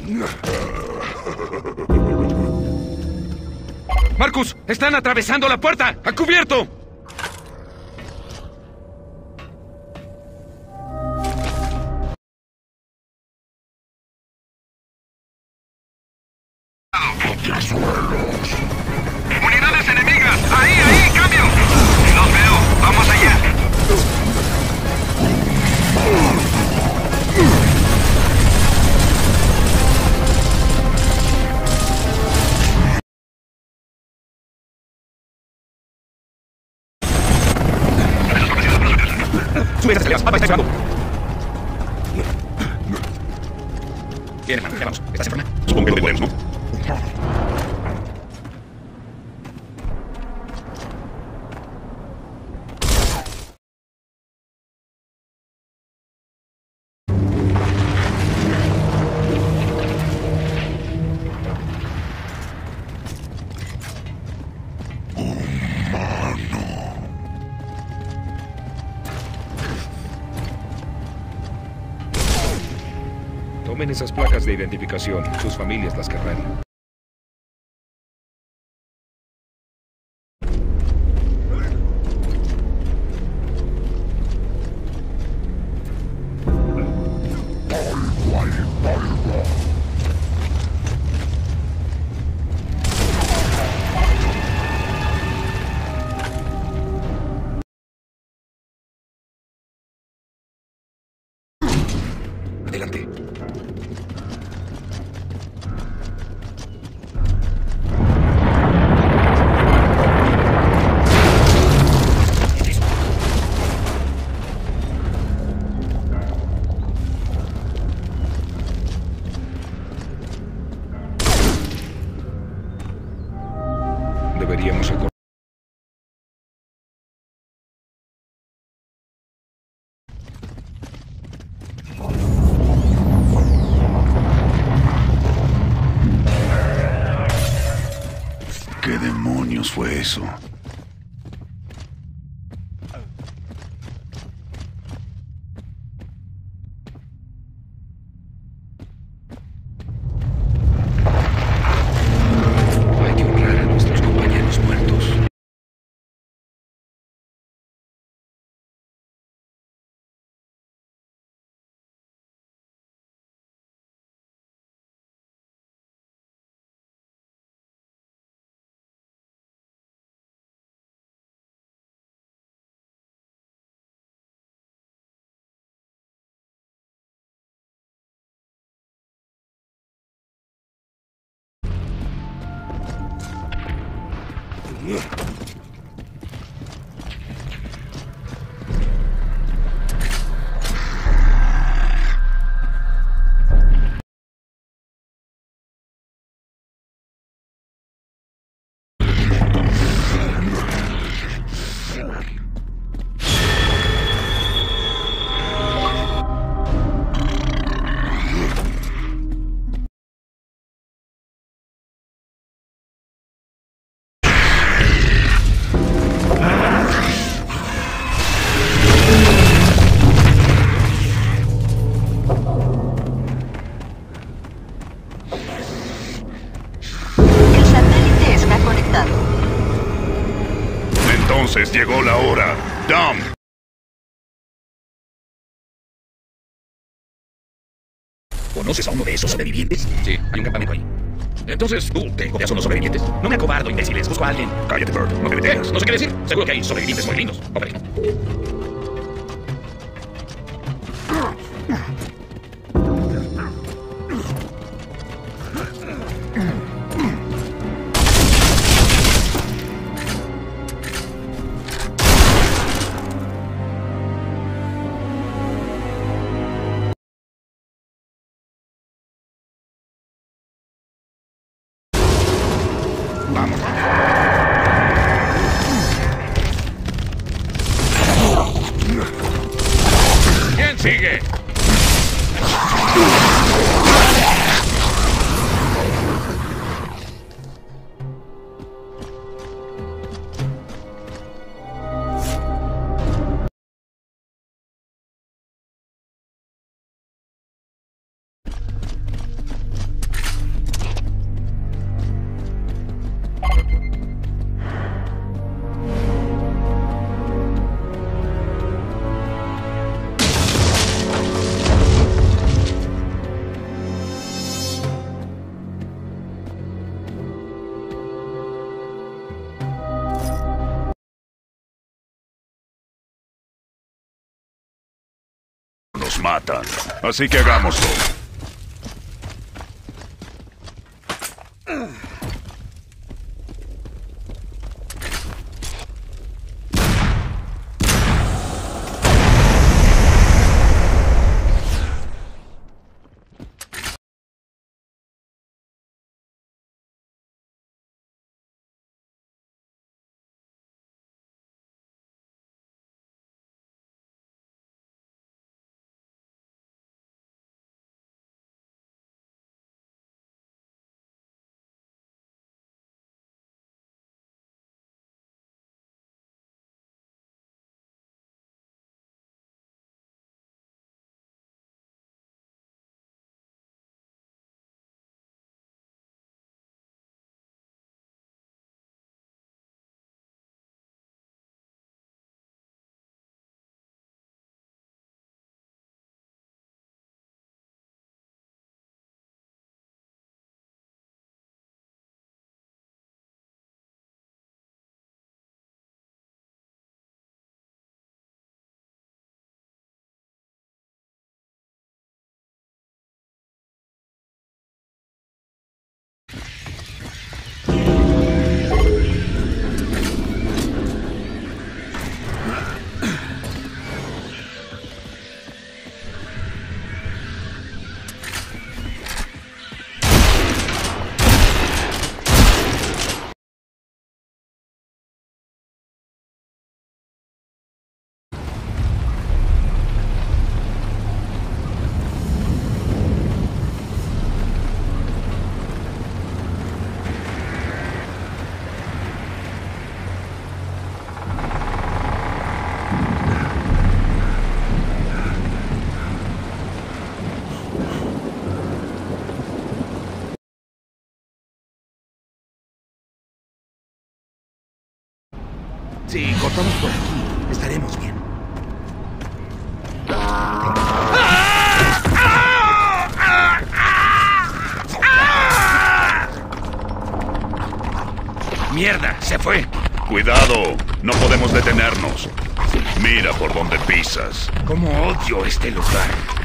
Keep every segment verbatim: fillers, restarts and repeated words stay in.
¡Marcus! ¡Están atravesando la puerta! ¡A cubierto! ¡Unidades enemigas! ¡Ahí, ahí! ¡Cambio! ¡Los veo! ¡Vamos allá! ¡Sube esas escaleras! ¡Alba está disparando! Bien, hermano, ya vamos. ¿Estás enferma? Supongo que lo podemos, ¿no? Tomen esas placas de identificación. Sus familias las querrán. Adelante. Deberíamos acordar. ¿Qué demonios fue eso? Hay que honrar a nuestros compañeros muertos. El satélite está conectado. Entonces llegó la hora. Dom. ¿Conoces a uno de esos sobrevivientes? Sí, hay un campamento ahí. Entonces, ¿tú te codeas a unos sobrevivientes? No me acobardo, imbéciles. Busco a alguien. Cállate, Bird. No te ¿Qué? detengas. No sé qué decir. Seguro que hay sobrevivientes muy lindos. Hombre. Vamos. ¿Quién sigue? matan. Así que hagámoslo. Si cortamos por aquí, estaremos bien. ¡Mierda! ¡Se fue! Cuidado, no podemos detenernos. Mira por dónde pisas. ¡Cómo odio este lugar!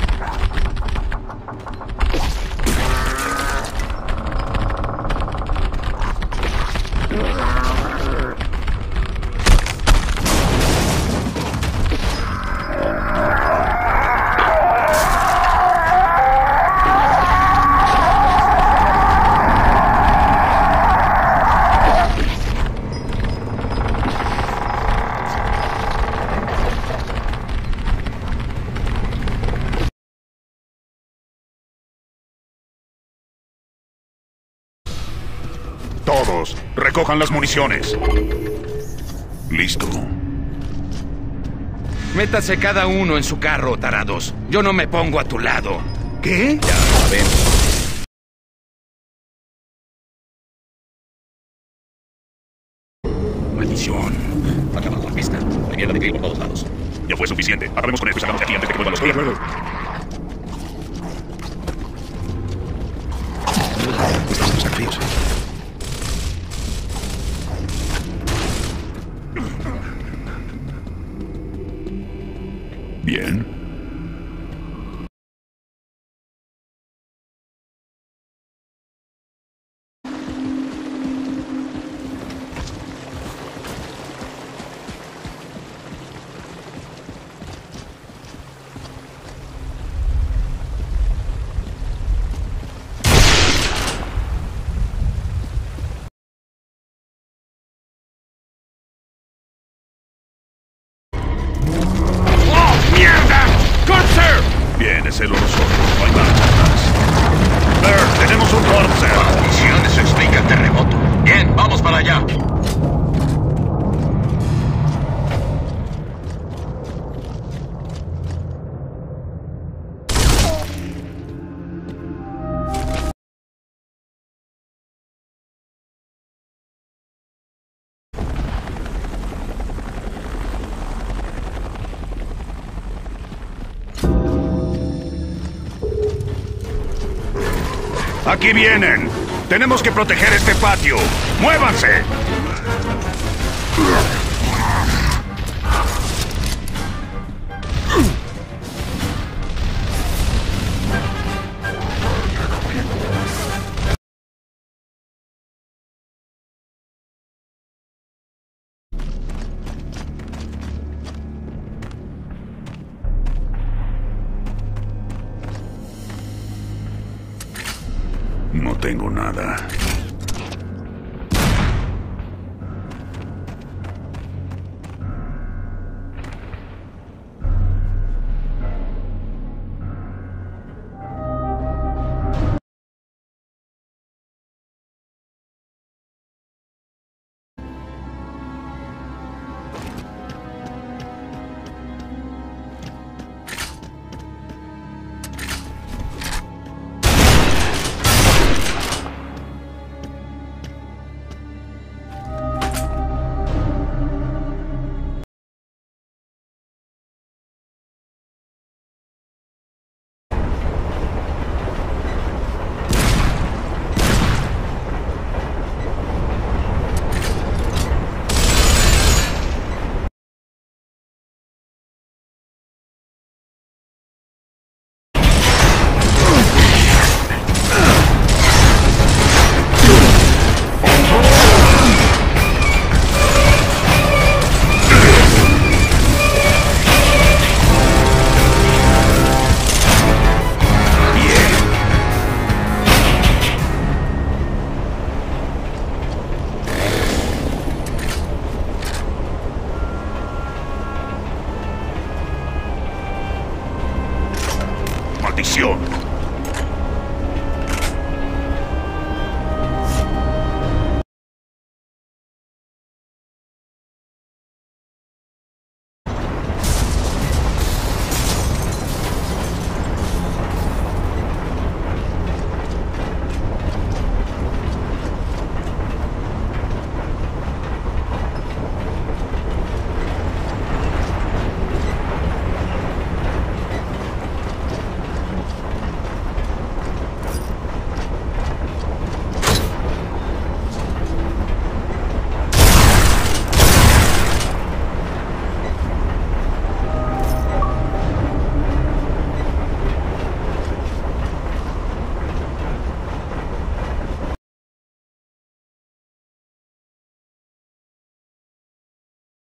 Todos, recojan las municiones. Listo. Métase cada uno en su carro, tarados. Yo no me pongo a tu lado. ¿Qué? Ya sabemos. Maldición. Acabamos la pista. Hay mierda de gay por todos lados. Ya fue suficiente. Acabemos con esto y salgamos de aquí antes de que vuelvan los gay. Estamos en desafíos. Bien. Bien, es el nosotros. No hay marcha atrás. Bert, tenemos un Corsair. Maldición, eso explica el terremoto. Bien, vamos para allá. ¡Aquí vienen! ¡Tenemos que proteger este patio! ¡Muévanse! tengo nada. ¡Maldición!